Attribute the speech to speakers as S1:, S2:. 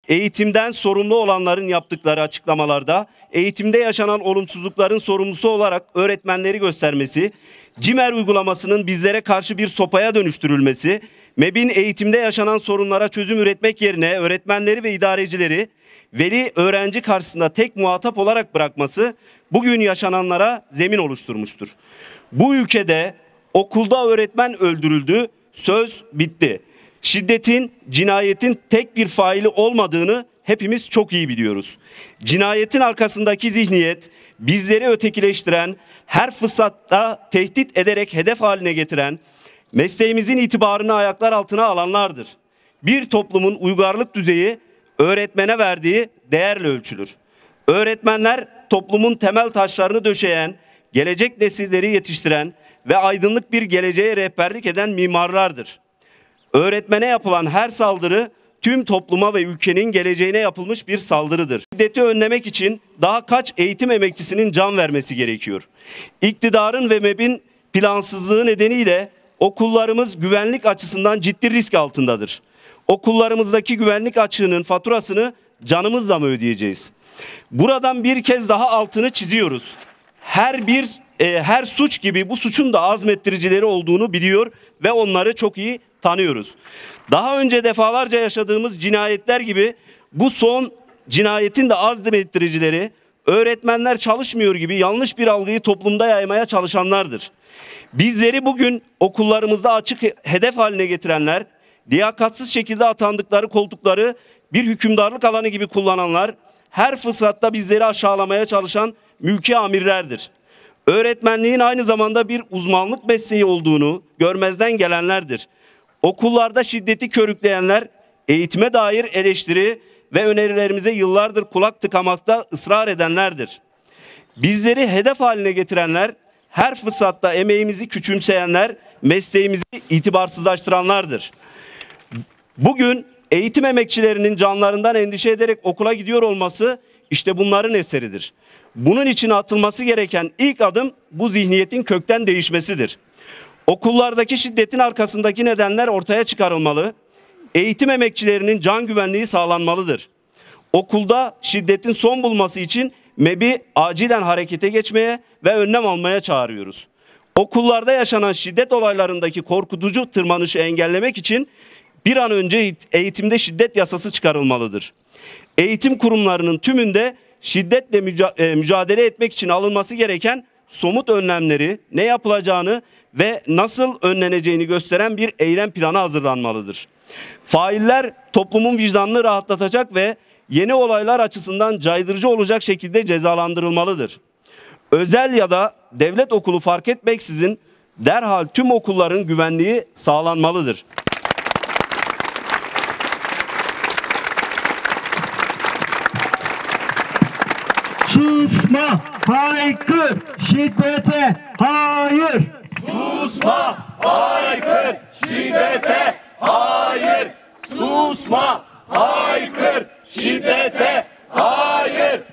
S1: eğitimden sorumlu olanların yaptıkları açıklamalarda eğitimde yaşanan olumsuzlukların sorumlusu olarak öğretmenleri göstermesi, CİMER uygulamasının bizlere karşı bir sopaya dönüştürülmesi, MEB'in eğitimde yaşanan sorunlara çözüm üretmek yerine öğretmenleri ve idarecileri veli öğrenci karşısında tek muhatap olarak bırakması bugün yaşananlara zemin oluşturmuştur. Bu ülkede okulda öğretmen öldürüldü, söz bitti. Şiddetin, cinayetin tek bir faili olmadığını hepimiz çok iyi biliyoruz. Cinayetin arkasındaki zihniyet bizleri ötekileştiren, her fırsatta tehdit ederek hedef haline getiren, mesleğimizin itibarını ayaklar altına alanlardır. Bir toplumun uygarlık düzeyi öğretmene verdiği değerle ölçülür. Öğretmenler toplumun temel taşlarını döşeyen, gelecek nesilleri yetiştiren ve aydınlık bir geleceğe rehberlik eden mimarlardır. Öğretmene yapılan her saldırı tüm topluma ve ülkenin geleceğine yapılmış bir saldırıdır. Şiddeti önlemek için daha kaç eğitim emekçisinin can vermesi gerekiyor? İktidarın ve MEB'in plansızlığı nedeniyle okullarımız güvenlik açısından ciddi risk altındadır. Okullarımızdaki güvenlik açığının faturasını canımızla mı ödeyeceğiz? Buradan bir kez daha altını çiziyoruz. Her suç gibi bu suçun da azmettiricileri olduğunu biliyor ve onları çok iyi tanıyoruz. Daha önce defalarca yaşadığımız cinayetler gibi bu son cinayetin de azmettiricileri öğretmenler çalışmıyor gibi yanlış bir algıyı toplumda yaymaya çalışanlardır. Bizleri bugün okullarımızda açık hedef haline getirenler, liyakatsız şekilde atandıkları koltukları bir hükümdarlık alanı gibi kullananlar, her fırsatta bizleri aşağılamaya çalışan mülki amirlerdir. Öğretmenliğin aynı zamanda bir uzmanlık mesleği olduğunu görmezden gelenlerdir. Okullarda şiddeti körükleyenler, eğitime dair eleştiri ve önerilerimize yıllardır kulak tıkamakta ısrar edenlerdir. Bizleri hedef haline getirenler, her fırsatta emeğimizi küçümseyenler, mesleğimizi itibarsızlaştıranlardır. Bugün eğitim emekçilerinin canlarından endişe ederek okula gidiyor olması işte bunların eseridir. Bunun için atılması gereken ilk adım bu zihniyetin kökten değişmesidir. Okullardaki şiddetin arkasındaki nedenler ortaya çıkarılmalı. Eğitim emekçilerinin can güvenliği sağlanmalıdır. Okulda şiddetin son bulması için MEB'i acilen harekete geçmeye ve önlem almaya çağırıyoruz. Okullarda yaşanan şiddet olaylarındaki korkutucu tırmanışı engellemek için bir an önce eğitimde şiddet yasası çıkarılmalıdır. Eğitim kurumlarının tümünde şiddetle mücadele etmek için alınması gereken somut önlemleri, ne yapılacağını ve nasıl önleneceğini gösteren bir eylem planı hazırlanmalıdır. Failler toplumun vicdanını rahatlatacak ve yeni olaylar açısından caydırıcı olacak şekilde cezalandırılmalıdır. Özel ya da devlet okulu fark etmeksizin derhal tüm okulların güvenliği sağlanmalıdır.
S2: Susma, haykır, şiddete hayır.
S1: Susma, haykır, şiddete hayır. Susma, haykır, şiddete hayır.